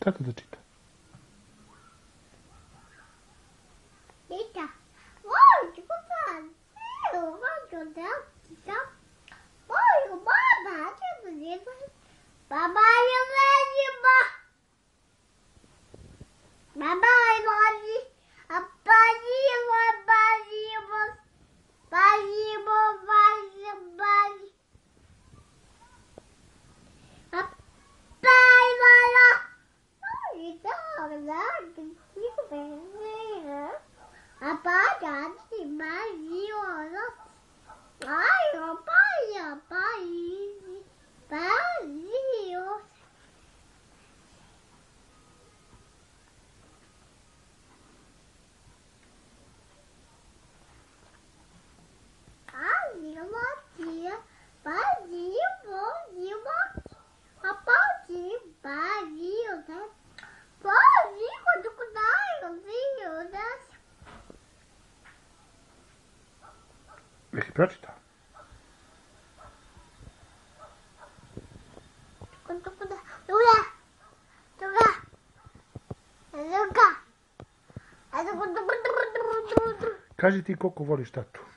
tata da čita. Tita, voglio fare, voglio da, voglio babà, che vuoi fare? Babà, io voglio babà, io voglio, papà, io voglio, Nek pročita. Kaži ti koliko voliš tatu.